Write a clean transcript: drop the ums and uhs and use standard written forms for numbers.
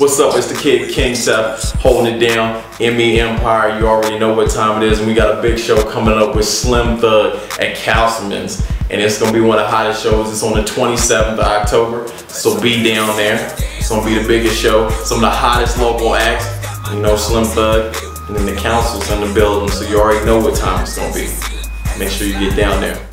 What's up? It's the kid King Seth holding it down. ME Empire. You already know what time it is, and we got a big show coming up with Slim Thug at Casselmans, and it's gonna be one of the hottest shows. It's on the 27th of October, so be down there. It's gonna be the biggest show. Some of the hottest local acts. You know, Slim Thug, and then the council's in the building, so you already know what time it's gonna be. Make sure you get down there.